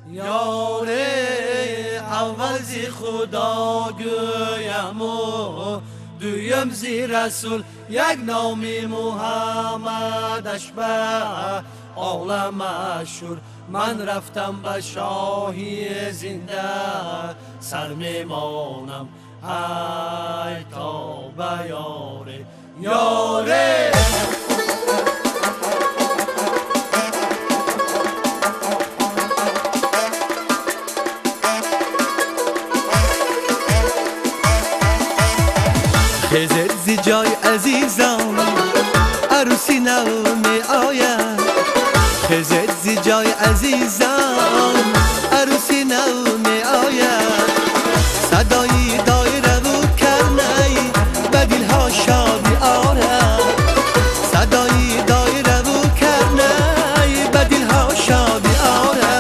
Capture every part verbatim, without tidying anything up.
یاره اول زی خدا گویم و دویم زی رسول یک نامی محمدش به عالم مشهور. من رفتم به شاهی زنده سر میمانم ای تا به یاره یاره. خیزد زی جای عزیزان عروسی نو می آید. خیزد زی جای عزیزان عروسی نو می آید. صدای دایره و کرنی به دلها شادی آرد. صدای دایره و کرنی به دلها شادی آرد.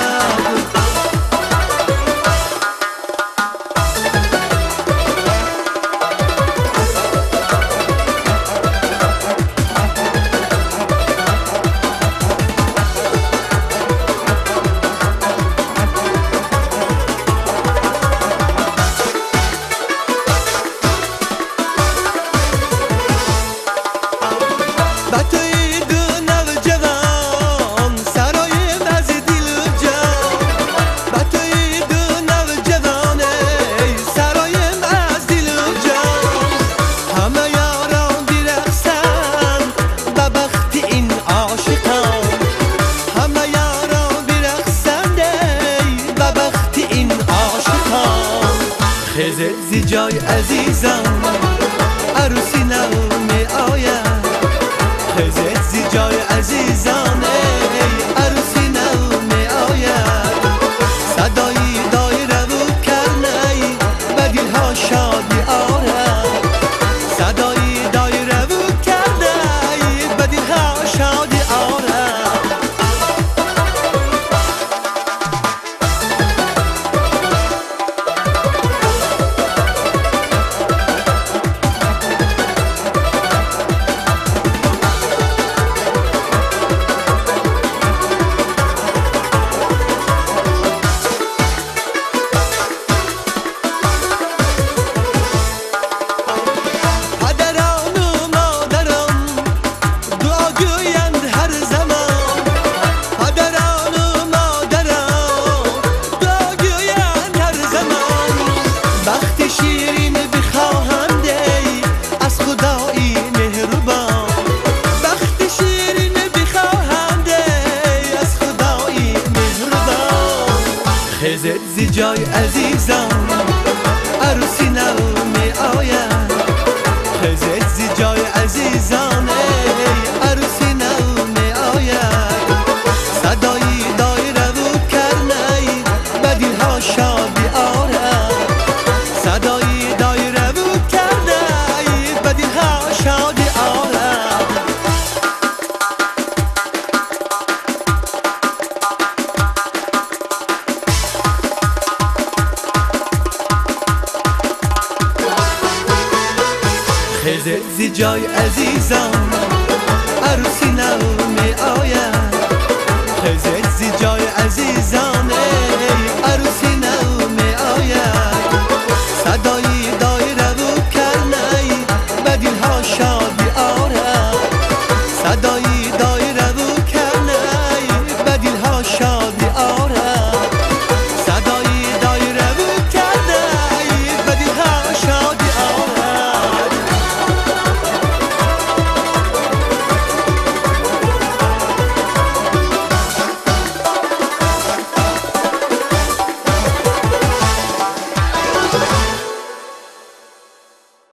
خیزد زی جای عزیزان عروسی نو می آید. خیزد زی جای عزیزان عروسی نو می آید. صدای دایره و کرنی به دلها شادی آرد. صدای دایره و کرنی به دلها شادی آرد. شیرین بخواهنده از خدایی مهربان. بخت شیرین بخواهنده از خدایی مهربان. خیزد زی جای عزیزان عروسی نو می آید. خیزد زی جای عزیزان عروسی نو می آید. صدای دایره و کرنی به دلها شادی آرد. صدای دایره و کرنی به دلها شادی آرد. خیزد زی جای عزیزان عروسی نو می آید. خیزد زی جای عزیزان عروسی